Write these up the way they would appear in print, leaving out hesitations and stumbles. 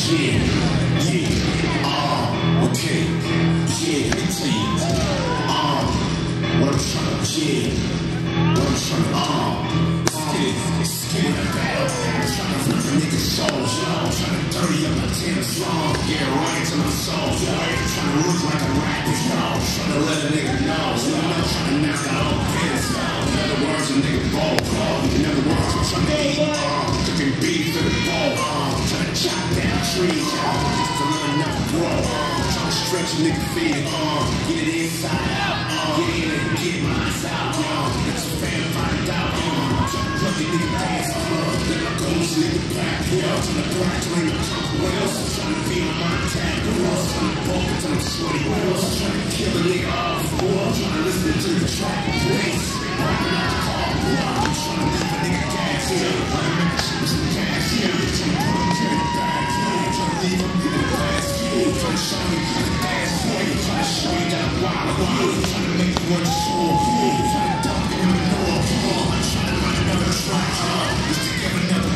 Okay, yeah, let me tell you, what I'm trying to, let's get it back. I'm trying to flip a nigga's souls, I'm trying to dirty up my damn song, yeah, right to my soul, I'm trying to look like a rapper, I'm trying to let a nigga know, I'm trying to knock out all pins, in other words, a nigga bold, in other words, I'm trying to eat, cooking beef to the bowl, I'm trying to chop down trees, just to let another grow, I'm trying to stretch a nigga feet, get it inside out, get in and get mine out, it's a fan find out, I'm trying to plug it nigga ass, then I go to nigga back, I'm trying to black lane, what else? I'm trying to be on my attack, what else? I'm trying to bump it till I'm sweaty, what else? I'm trying to kill a nigga off, I'm trying to listen to the track, bass, rapping out the car, I'm trying to leave a nigga gas, I'm making shit with some gas, I'm trying to put him to the back, I'm trying to leave him in the glass, I'm trying to show me the dance, I'm trying to show you that I'm wild, I'm trying to make you want to show, I'm trying to dump you in the door, I'm trying to run another track, just to give another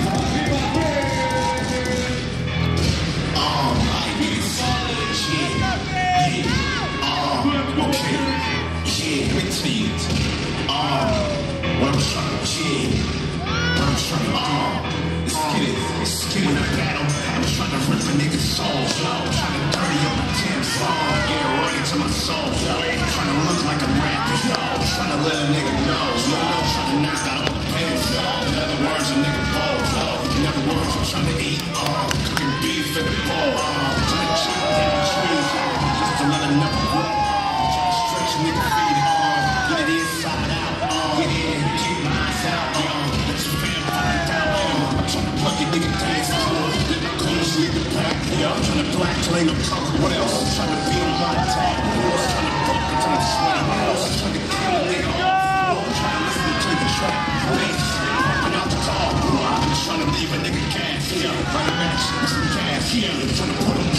let's get it in a battle. I'm trying to rip a nigga's soul, I'm trying to dirty up my damn song, get right into my soul, I'm trying to look like a rapper, I'm trying to let a nigga know, I'm trying to knock out all the pants, in other words, a nigga bold, in other words, I'm trying to eat, cooking beef in the bowl, I'm trying to chop down trees, just to let another grow, I'm trying to stretch a nigga feet, get it inside out, get in, get mine out, it's a vampire down, I'm trying to plug your nigga dance, then I come to sleep the back, I'm trying to black lane up conquer, what else? I'm trying to be on my attack, what else? I'm trying to bump it till I'm sweaty, what else? I'm trying to kill a nigga off, I'm trying to listen to the track, bass, rapping out the car, I'm trying to leave a nigga gas, right match with some gas, I'm trying to put him